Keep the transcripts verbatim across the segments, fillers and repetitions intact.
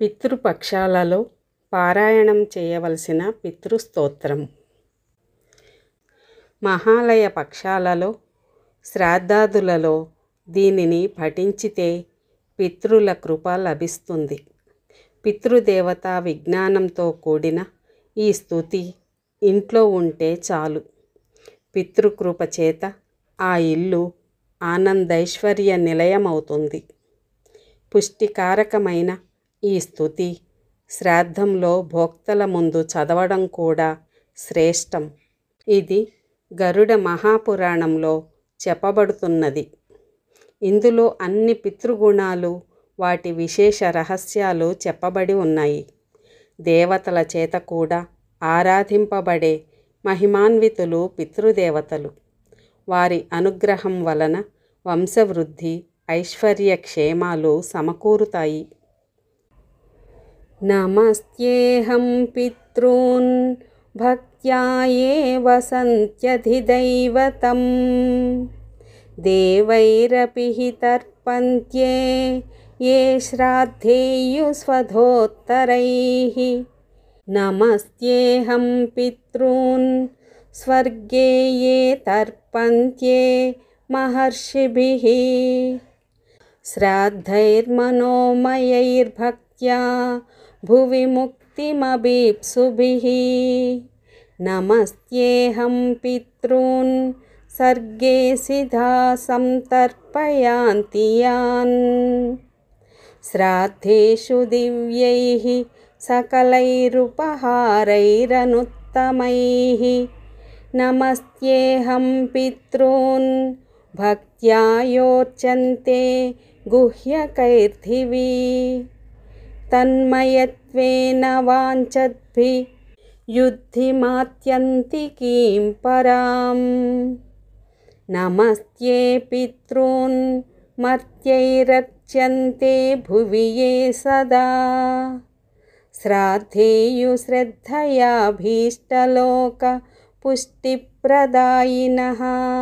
పితృపక్షాలలో పారాయణం చేయవలసిన పితృస్తోత్రం. మహాలయ పక్షాలలో శ్రాద్ధాదులలో దీనిని పఠించితే పితృల కృప లభిస్తుంది. పితృదేవతా విజ్ఞానంతో కూడిన ఈ స్తుతి ఇంట్లో ఉంటే చాలు. పితృకృప చేత ఆ ఇల్లు ఆనందైశ్వర్య నిలయమవుతుంది. పుష్టికారకమైన ఈ స్తుతి శ్రాద్ధంలో భోక్తల ముందు చదవడం కూడా శ్రేష్టం. ఇది గరుడ మహాపురాణంలో చెప్పబడుతున్నది. ఇందులో అన్ని పితృగుణాలు, వాటి విశేష రహస్యాలు చెప్పబడి ఉన్నాయి. దేవతల చేత కూడా ఆరాధింపబడే మహిమాన్వితులు పితృదేవతలు. వారి అనుగ్రహం వలన వంశవృద్ధి, ఐశ్వర్య క్షేమాలు సమకూరుతాయి. నమస్త్యేహం పితॄన్ భక్త్యా ఏవ సంత్యధిదైవతం దేవైరపి హి తర్పంత్యే ఏ శ్రాద్ధేయుస్వధోత్తరైః. నమస్త్యేహం పితॄన్ స్వర్గే ఏ తర్పంత్యే మహర్షిభిః. శ్రాద్ధైర్మనోమయైర్భక్త్యా భువి ముక్తిమభీప్సుభిః. నమస్త్యేహం పితॄన్ సర్గే సిద్ధా సంతర్పయాంతి యాన్. శ్రాద్ధేషు దివ్యైః సకలైరుపహారైరనుత్తమైః. నమస్త్యేహం పితॄన్ భక్త్యా యోర్చంతే గుహ్యకైర్ధివి. తన్మయత్వేన వాంఛద్భిః యుద్ధిమాత్యంతికీం పరాం. నమస్తే పితॄన్ మర్త్యైరర్చ్యంతే భువి ఏ సదా. శ్రాద్ధేయు శ్రద్ధయాభీష్టలోక పుష్టిప్రదాయినః.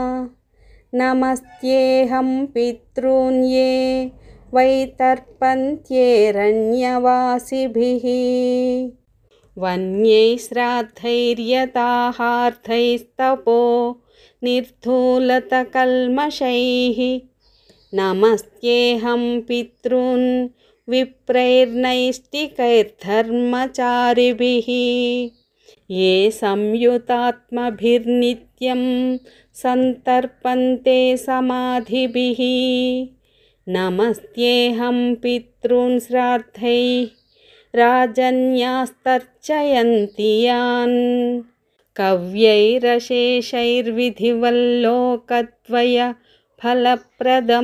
నమస్త్యేహం పితॄన్ ఏ వై తర్పంత్యేరణ్యవాసిభిః. వన్యై శ్రాద్ధైర్యతాహార్థైస్తపో నిర్ధూలతకల్మషైః. నమస్త్యేహం పితॄన్ విప్రైర్నైష్టికైర్ధర్మచారిభిః. ఏ సంయుతాత్మభిర్నిత్యం సంతర్పంతే సమాధిభిః. నమస్త్యేహం పితॄన్ శ్రాద్ధైః రాజన్యాస్తర్చయంతి యాన్. కవ్యైరశేషైర్విధివల్లోకద్వయ ఫలప్రదం.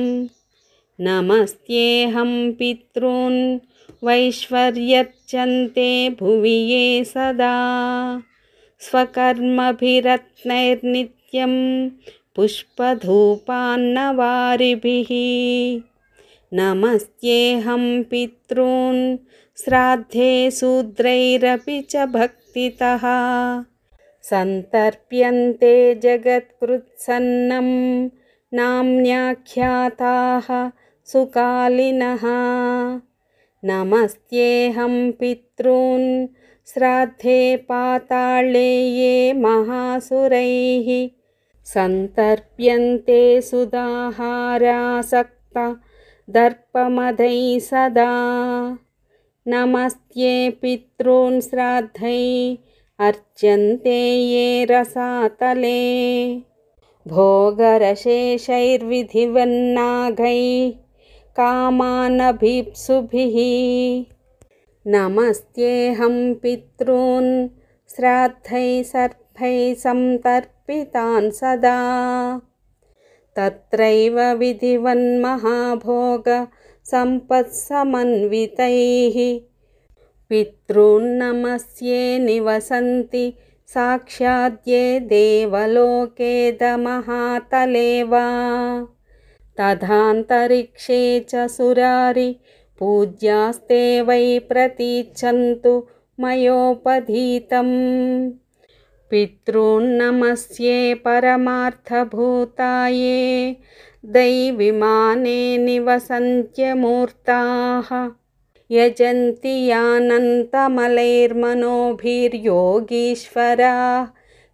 నమస్త్యేహం పితॄన్ వైశ్వర్యర్చంతే భువి ఏ సదా. స్వకర్మభిరత్నైర్నిత్యం పుష్పధూపాన్నవారిభిః. నమస్త్యేహం పితॄన్ శ్రాద్ధే శూద్రైరపి చ భక్తితః. సంతర్ప్యంతే జగత్కృత్సన్నం నామ్న్యాఖ్యాతాః సుకాలినః. నమస్త్యేహం పితॄన్ శ్రాద్ధే పాతాళే ఏ మహాసురైః. సంతర్ప్యంతే సుదాహారాసక్త దర్పమదై సదా. నమస్తే పితॄన్ శ్రాద్ధై అర్చ్యంతే ఏ రసాతలే. భోగరశేషైర్విధివన్నాగైః కామానభీప్సుభిః. నమస్త్యేహం పితॄన్ శ్రాద్ధై సర్పై సంతర్పితాన్ సదా. తత్రైవ విధివన్మహాభోగ సంపత్సమన్వితైః. పితॄన్ నమస్యే నివసంతి సాక్షాద్యే దేవలోకేదమహాతలే వా. తథాంతరిక్షే చ సురారి పూజ్యాస్తే వై ప్రతీచ్చంతు మయోపధీతం. పితॄన్ నమస్యే పరమార్థభూతాయే दैविमाने निवसन्त्यमूर्ताः यजन्ति यानन्तमलैर्मनोभिर्योगीश्वराः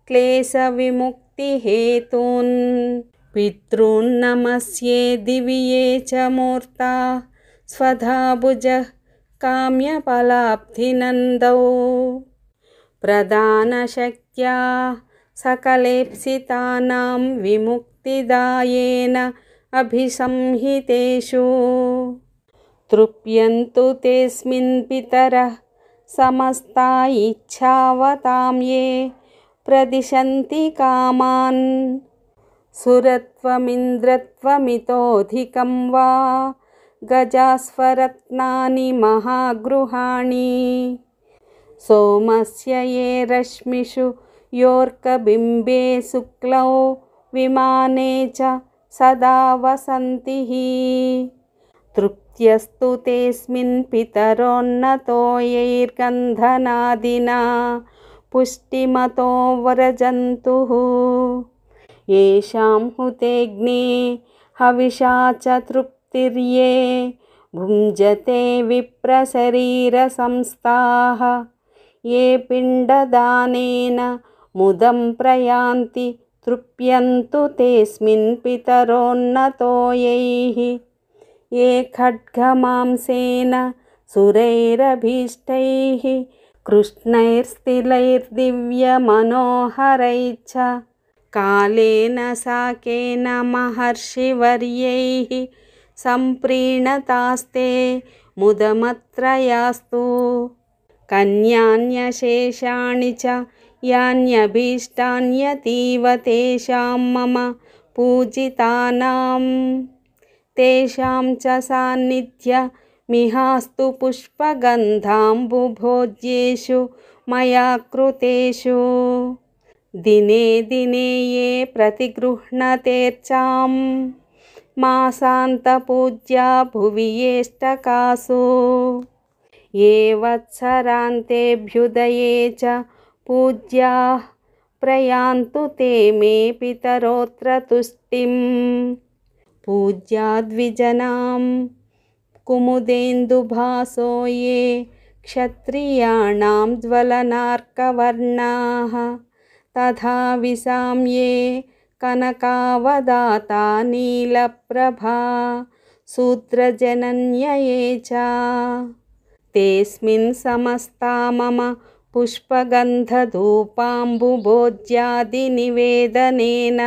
क्लेशविमुक्तिहेतून् पितॄन्नमस्ये दिवि ये च मूर्ताः स्वधा भुजः काम्यफलाब्धिनन्दौ प्रधानशक्त्या सकलेप्सितानां विमुक्तिदायेन अभिसंहितेषु तृप्यन्तु तेऽस्मिन् पितरः समस्ता इच्छावतां ये प्रदिशन्ति कामान् सुरत्वमिन्द्रत्वमितोऽधिकं वा गजास्वरत्नानि महागृहाणि सोमस्य ये रश्मिषु योऽर्कबिम्बे शुक्लौ विमाने च सदा वसन्ति तृप्त्यस्तु तेऽस्मिन् पितरोन्नतो यैर्गन्धनादिना पुष्टिमतो व्रजन्तुः येषां हुतेऽग्ने हविषा च तृप्तिर्ये भुञ्जते विप्रशरीरसंस्थाः ये पिण्डदानेन मुदं प्रयान्ति तृप्यन्तु तेऽस्मिन् पितरोन्नतो यैः ये खड्गमांसेन सुरैरभीष्टैः कृष्णैर्स्तिलैर्दिव्यमनोहरैश्च कालेन साकेन महर्षिवर्यैः सम्प्रीणतास्ते मुदमत्रयास्तु कन्यान्यशेषाणि च यान्यभीष्टान्यतीव तेषां मम पूजितानां तेषां च सान्निध्यमिहास्तु पुष्पगन्धाम्बुभोज्येषु मया कृतेषु दिने दिने ये प्रतिगृह्णतेऽर्चां मासान्तपूज्या भुवि येष्टकासु ये वत्सरान्तेऽभ्युदये च पूज्याः प्रयान्तु ते मे पितरोऽत्र तुष्टिं पूज्याद्विजनां कुमुदेन्दुभासो ये क्षत्रियाणां ज्वलनार्कवर्णाः तथा विसां ये कनकावदाता नीलप्रभा शूद्रजनन्य ये च तेऽस्मिन् समस्ता मम पुष्पगन्धधूपाम्बुभोज्यादिनिवेदनेन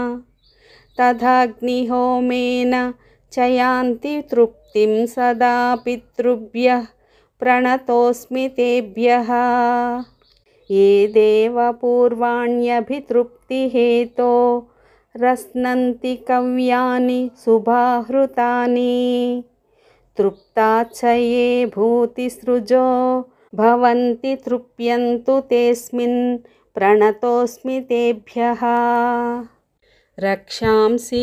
तथाग्निहोमेन च यान्ति तृप्तिं सदा पितृभ्यः प्रणतोऽस्मि तेभ्यः ये देवपूर्वाण्यभितृप्तिहेतो रश्नन्ति कव्यानि शुभाहृतानि तृप्ताच्च ये भूतिसृजो भवन्ति तृप्यन्तु तेऽस्मिन् प्रणतोऽस्मि तेभ्यः रक्षांसि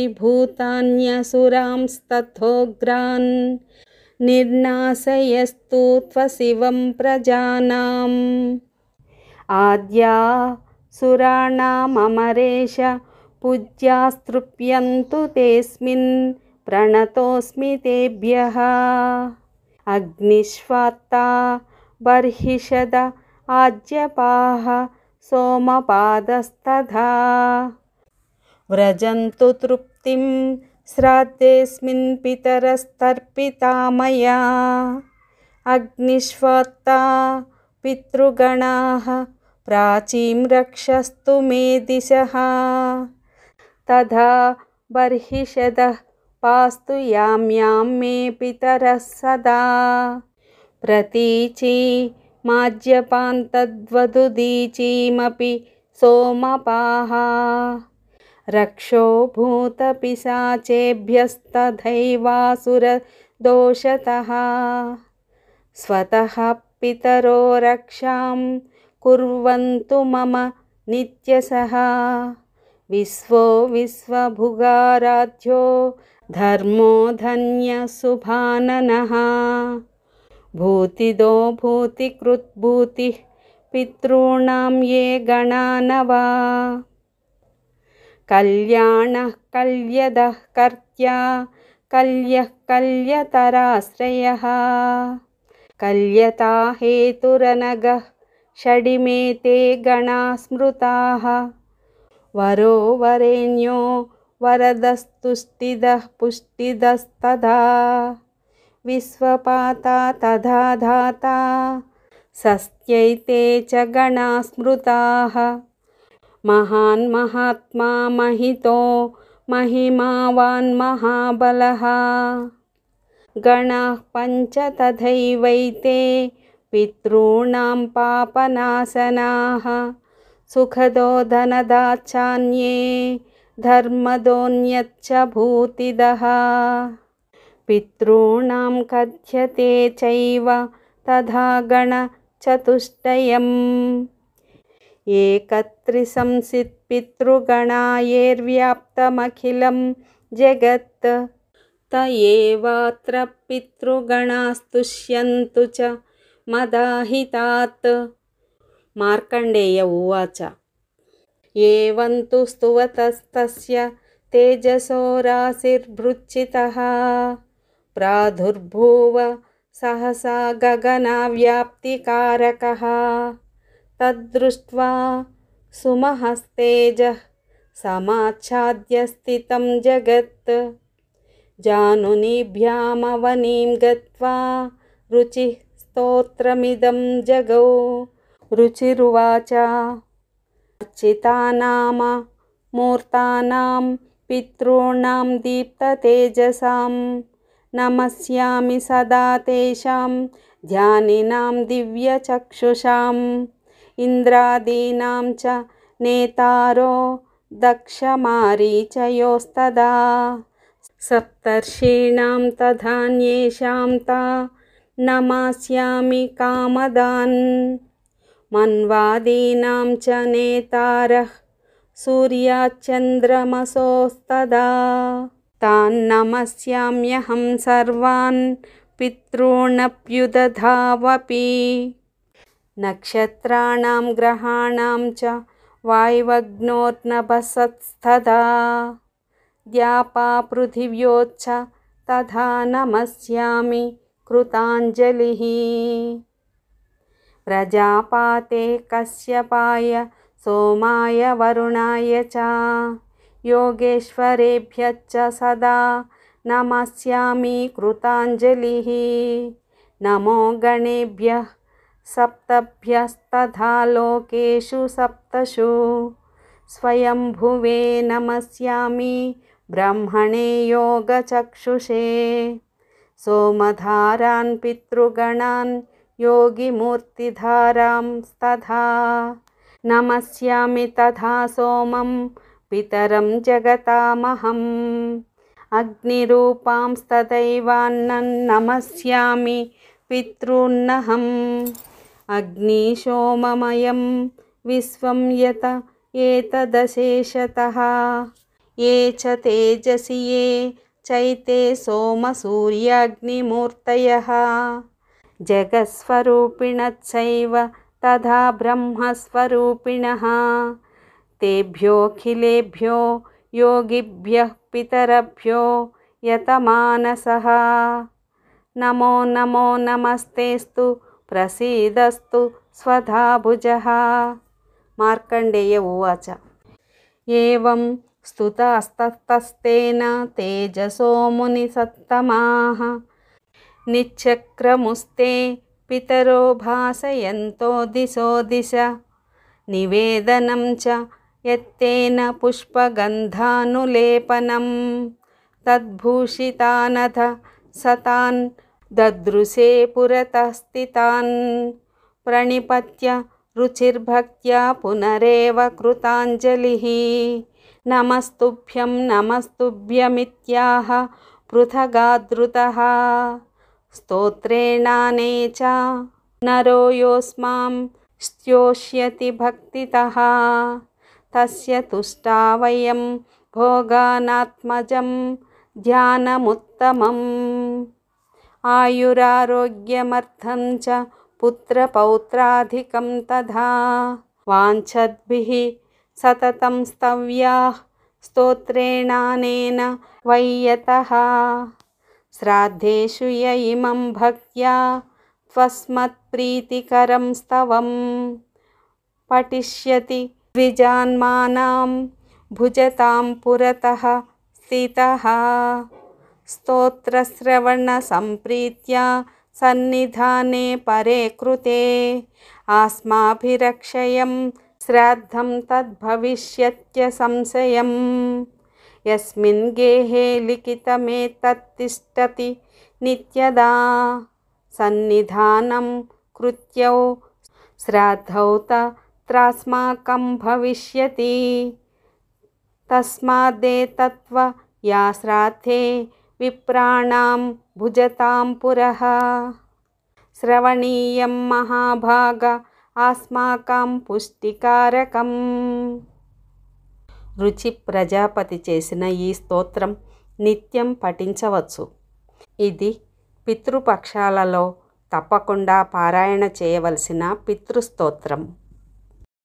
भूतान्यसुरांस्तथोग्रान् निर्नाशयस्तु त्वशिवं प्रजानाम् आद्या सुराणाममरेश पूज्यास्तृप्यन्तु तेऽस्मिन् प्रणतोऽस्मि तेभ्यः अग्निष्वात्ता बर्हिषद आज्यपाः सोमपादस्तथा व्रजन्तु तृप्तिं श्राद्धेऽस्मिन् पितरस्तर्पिता मया अग्निष्वात्ता पितृगणाः प्राचीं रक्षस्तु मे दिशः तथा बर्हिषदः पास्तु यां यां मे पितरः सदा प्रतीची माज्यपान्तद्वदुदीचीमपि सोमपाः रक्षो भूतपिशाचेभ्यस्तथैवासुरदोषतः स्वतः पितरो रक्षां कुर्वन्तु मम नित्यशः विश्वो विश्वभुगाराध्यो धर्मो धन्यशुभाननः भूतिदो भूतिकृद्भूतिः पितॄणां ये गणानवा कल्याणः कल्यदः कर्त्या कल्यः कल्यतराश्रयः कल्यता हेतुरनगः षडिमे ते गणा स्मृताः वरो वरेण्यो वरदस्तुष्टिदः पुष्टिदस्तदा विश्वपाता तथा धाता सस्त्यैते च गणा स्मृताः महान् महात्मा महितो महिमावान् महाबलः गणाः पञ्च तथैवैते पितॄणां पापनाशनाः सुखदो धनदाचान्ये धर्मदोऽन्यच्च भूतिदः पितॄणां कथ्यते चैव तथा गणचतुष्टयम् एकत्रिशंसित् पितृगणायैर्व्याप्तमखिलं जगत् त एवात्र पितृगणास्तुष्यन्तु च मदाहितात् मार्कण्डेय उवाच एवं तु स्तुवतस्तस्य तेजसो राशिर्भृच्छितः प्रादुर्भूव सहसा गगनाव्याप्तिकारकः तद्दृष्ट्वा सुमहस्तेजः समाच्छाद्य स्थितं जगत् जानुनीभ्यामवनीं गत्वा रुचिः स्तोत्रमिदं जगौ रुचिरुवाच अर्चितानाम मूर्तानां पितॄणां दीप्ततेजसां नमस्यामि सदा तेषां ध्यानिनां दिव्यचक्षुषाम् इन्द्रादीनां च नेतारो दक्षमारीचयोस्तदा सप्तर्षीणां तथान्येषां ता नमास्यामि कामदान् मन्वादीनां च नेतारः सूर्याचन्द्रमसोस्तदा तान् नमस्याम्यहं सर्वान् पितॄनप्युदधावपि नक्षत्राणां ग्रहाणां च वायवग्नोर्नभसत्स्तदा द्यापा पृथिव्योच्च तथा नमस्यामि कृताञ्जलिः प्रजापाते कश्यपाय सोमाय वरुणाय च योगेश्वरेभ्यश्च सदा नमस्यामि कृताञ्जलिः नमो गणेभ्यः सप्तभ्यस्तथा लोकेषु सप्तषु स्वयंभुवे नमस्यामि ब्रह्मणे योगचक्षुषे सोमधारान् पितृगणान् योगिमूर्तिधारांस्तथा नमस्यामि तथा सोमं पितरं जगतामहम् अग्निरूपांस्तथैवान्नं नमस्यामि पितॄन्नहम् अग्निशोममयं विश्वं यत एतदशेषतः ये च तेजसि ये चैते सोमसूर्याग्निमूर्तयः जगत्स्वरूपिणश्चैव तथा ब्रह्मस्वरूपिणः तेभ्योऽखिलेभ्यो योगिभ्यः पितरभ्यो यतमानसः नमो नमो नमस्तेस्तु प्रसीदस्तु स्वधा भुजः मार्कण्डेय उवाच एवं स्तुतास्ततस्तेन तेजसो मुनिसत्तमाः निच्चक्रमुस्ते पितरो भासयन्तो दिशो दिश निवेदनं च यत्तेन पुष्पगन्धानुलेपनं तद्भूषितानथ सतान् ददृशे पुरतः स्थितान् प्रणिपत्य रुचिर्भक्त्या पुनरेव कृताञ्जलिः नमस्तुभ्यं नमस्तुभ्यमित्याह पृथगादृतः स्तोत्रेणाने च नरो योऽस्मां स्तोष्यति भक्तितः तस्य तुष्टा वयं भोगानात्मजं ध्यानमुत्तमम् आयुरारोग्यमर्थं च पुत्रपौत्राधिकं तथा वाञ्छद्भिः सततं स्तव्याः स्तोत्रेणानेन वै यतः श्राद्धेषु य इमं भक्त्या त्वस्मत्प्रीतिकरं स्तवं पठिष्यति द्विजान्मानां भुजतां पुरतः स्थितः स्तोत्रश्रवणसम्प्रीत्या सन्निधाने परे कृते आस्माभिरक्षयं श्राद्धं तद्भविष्यत्य संशयं यस्मिन् गेहे लिखितमेतत्तिष्ठति नित्यदा सन्निधानं कृत्यौ श्राद्धौ तत्रास्माकं भविष्यति तस्मादेतत्त्व या श्राद्धे विप्राणां भुजतां पुरः శ్రవణీయం మహాభాగ ఆస్మాకం పుష్టికారకం. రుచి ప్రజాపతి చేసిన ఈ స్తోత్రం నిత్యం పఠించవచ్చు. ఇది పితృపక్షాలలో తప్పకుండా పారాయణ చేయవలసిన పితృస్తోత్రం.